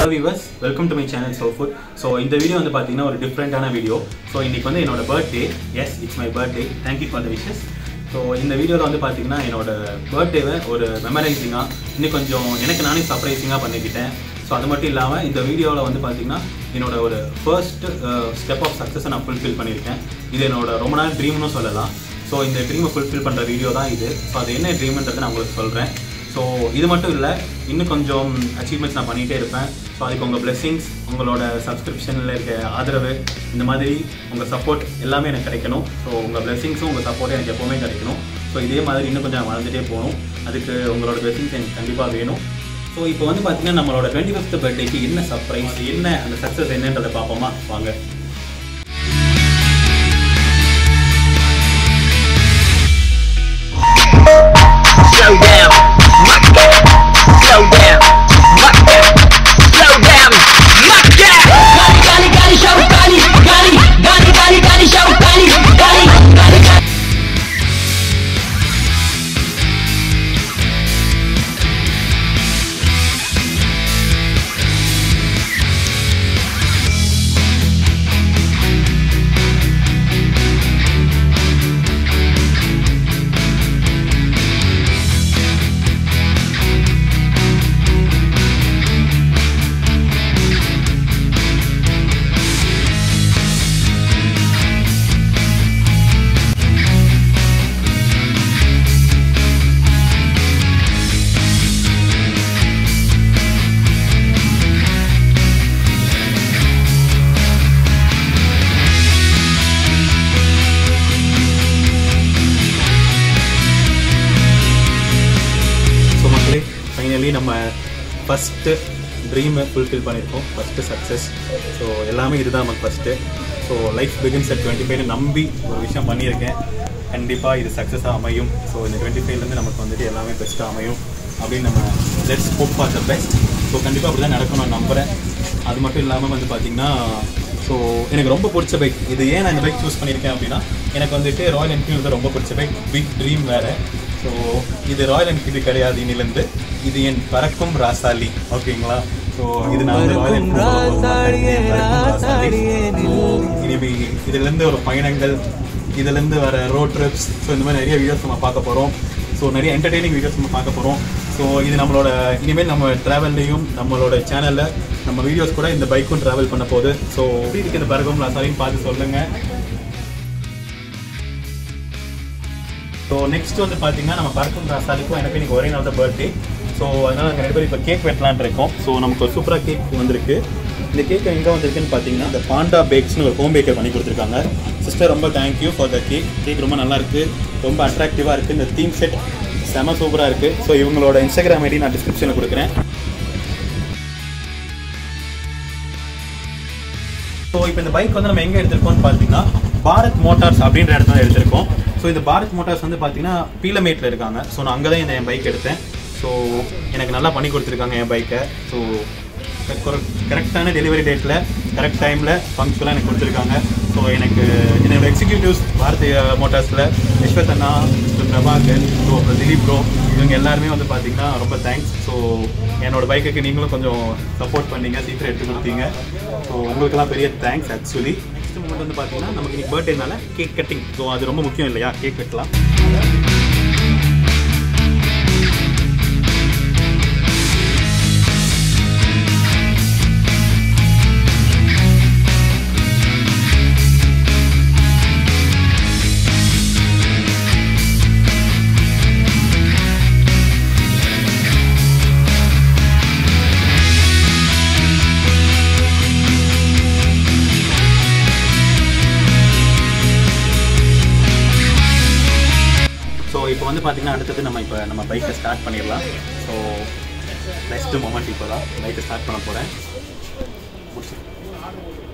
viewers, welcome to my channel Soulfood. So இந்த video வந்து பாத்தீங்கன்னா ஒரு டிஃபரண்டான வீடியோ. So இன்னைக்கு வந்து என்னோட birthday. Yes, it's my birthday. Thank you for the wishes. So இந்த வீடியோல வந்து பாத்தீங்கன்னா என்னோட பர்த்டேவை ஒரு மெமரைசிங்கா இன்னும் கொஞ்சம் எனக்கு நானே சர்ப்ரைசிங்கா பண்ணிக்கிட்டேன். ஸோ அது மட்டும் இல்லாமல் இந்த வீடியோவில் வந்து பார்த்தீங்கன்னா என்னோட ஒரு ஃபர்ஸ்ட் ஸ்டெப் ஆஃப் சக்ஸஸை நான் ஃபுல்ஃபில் பண்ணியிருக்கேன். இது என்னோட ரொம்ப நாள் ட்ரீம்னு சொல்லலாம். ஸோ இந்த ட்ரீமை ஃபுல்ஃபில் பண்ணுற வீடியோ தான் இது. ஸோ அது என்ன ட்ரீம்ன்றதை நான் உங்களுக்கு சொல்கிறேன். ஸோ இது மட்டும் இல்லை, இன்னும் கொஞ்சம் அச்சீவ்மெண்ட்ஸ் நான் பண்ணிகிட்டே இருப்பேன். ஸோ அதுக்கு உங்கள் பிளெஸிங்ஸ், உங்களோட சப்ஸ்கிரிப்ஷனில் இருக்க ஆதரவு, இந்த மாதிரி உங்கள் சப்போர்ட் எல்லாமே எனக்கு கிடைக்கணும். ஸோ உங்கள் பிளெஸிங்ஸும் உங்கள் சப்போர்ட்டும் எனக்கு எப்போவுமே கிடைக்கணும். ஸோ இதே மாதிரி இன்னும் கொஞ்சம் வளர்ந்துட்டே போகணும். அதுக்கு உங்களோட பிளெஸிங்ஸ் எனக்கு கண்டிப்பாக வேணும். ஸோ இப்போ வந்து பார்த்தீங்கன்னா நம்மளோட 25th பர்த்டேக்கு என்ன சர்ப்ரைஸ், என்ன அந்த சக்ஸஸ் என்னன்றதை பார்ப்போமா வாங்க. Slow down, slow down, slow down, gali show gali show gali. Finally நம்ம ஃபஸ்ட்டு ட்ரீமை ஃபுல்ஃபில் பண்ணியிருக்கோம், ஃபஸ்ட்டு சக்ஸஸ். ஸோ எல்லாமே இதுதான் நமக்கு first. So life begins at 25 நம்பி ஒரு விஷயம் பண்ணியிருக்கேன். கண்டிப்பாக இது சக்ஸஸாக அமையும். ஸோ இந்த 25லேருந்து நமக்கு வந்துட்டு எல்லாமே பெஸ்ட்டாக அமையும் அப்படின்னு நம்ம let's hope for the best. So கண்டிப்பாக அப்படி தான் நடக்கும் நான் நம்புகிறேன். அது மட்டும் இல்லாமல் வந்து பார்த்திங்கன்னா, ஸோ எனக்கு ரொம்ப பிடிச்ச பைக் இது. ஏன் நான் இந்த பைக் சூஸ் பண்ணியிருக்கேன் அப்படின்னா, எனக்கு வந்துட்டு ராயல் என்ஃபீல்டு ரொம்ப பிடிச்ச பைக், பிக் ட்ரீம் வேறு. ஸோ இது ராயல் என்ஃபீல்டு கிடையாது, இன்னிலேருந்து இது என் பறக்கும் ராசாலி. ஓகேங்களா? ஸோ இது நான் வந்து ராயல் என்ஃபீல்டு இனிமே இதுலேருந்து ஒரு பயணங்கள், இதுலேருந்து வர ரோட் ட்ரிப்ஸ், ஸோ இந்த மாதிரி நிறைய வீடியோஸ் நம்ம பார்க்க போகிறோம். ஸோ நிறைய என்டர்டெய்னிங் வீடியோஸ் நம்ம பார்க்க போகிறோம். ஸோ இது நம்மளோட இனிமேல் நம்ம ட்ராவல்லையும் நம்மளோட சேனலில் நம்ம வீடியோஸ் கூட இந்த பைக்கும் ட்ராவல் பண்ண போகுது. ஸோ எப்படி இருக்குது இந்த பறக்கும் ராசாலின்னு பார்த்து சொல்லுங்கள். ஸோ நெக்ஸ்ட் வந்து பார்த்தீங்கன்னா நம்ம பறக்கும் ராசாலிக்கும் எனக்கு இன்னைக்கு ஒரே நாள் தான் பர்த்டே. ஸோ அதனால் நாங்கள் ரெண்டு பேரும் இப்போ கேக் வெட்டலான் இருக்கோம். ஸோ நமக்கு ஒரு சூப்பராக கேக் வந்திருக்கு. இந்த கேக் எங்கே வந்திருக்குன்னு பார்த்தீங்கன்னா, இந்த பாண்டா பேக்ஸ்னு ஒரு ஹோம் பேக்கர் பண்ணி கொடுத்துருக்காங்க. சிஸ்டர் ரொம்ப thank you for the cake. Cake ரொம்ப நல்லாயிருக்கு, ரொம்ப அட்ராக்டிவாக இருக்குது. இந்த தீம் செட் செம சூப்பராக இருக்குது. ஸோ இவங்களோட இன்ஸ்டாகிராம் ஐடி நான் டிஸ்கிரிப்ஷனில் கொடுக்குறேன். ஸோ இப்போ இந்த பைக் வந்து நம்ம எங்கே எடுத்திருக்கோம்னு பார்த்தீங்கன்னா, பாரத் மோட்டார்ஸ் அப்படின்ற இடத்துல எடுத்திருக்கோம். ஸோ இந்த பாரத் மோட்டார்ஸ் வந்து பார்த்தீங்கன்னா பீலமேட்டில் இருக்காங்க. ஸோ நான் அங்கே தான் என் பைக் எடுத்தேன். ஸோ எனக்கு நல்லா பண்ணி கொடுத்துருக்காங்க என் பைக்கை. ஸோ கரெக்டான டெலிவரி டேட்டில் கரெக்ட் டைமில் பங்க்சுவலாக எனக்கு கொடுத்துருக்காங்க. ஸோ எனக்கு என்னோட எக்ஸிக்யூட்டிவ்ஸ் பாரத் மோட்டார்ஸில் யஷ்வத் அண்ணா, மிஸ்டர் பிரபாகர், ஸோ அப்புறம் திலீப் ப்ரோ, இவங்க எல்லாருமே வந்து பார்த்தீங்கன்னா ரொம்ப தேங்க்ஸ். ஸோ என்னோடய பைக்குக்கு நீங்களும் கொஞ்சம் சப்போர்ட் பண்ணீங்க, சீக்கிரம் எடுத்து கொடுத்தீங்க. ஸோ உங்களுக்கெல்லாம் பெரிய தேங்க்ஸ். ஆக்சுவலி நெக்ஸ்ட் மூமெண்ட் வந்து பார்த்தீங்கன்னா நமக்கு இன்னைக்கு பர்த்டேனால கேக் கட்டிங். ஸோ அது ரொம்ப முக்கியம் இல்லையா, கேக் வெட்டலாம். ஸோ இப்போ வந்து பார்த்தீங்கன்னா அடுத்தது நம்ம பைக்கை ஸ்டார்ட் பண்ணிடலாம். ஸோ நெக்ஸ்ட் மொமெண்ட் இப்போ தான் பைக்கை ஸ்டார்ட் பண்ண போகிறேன்.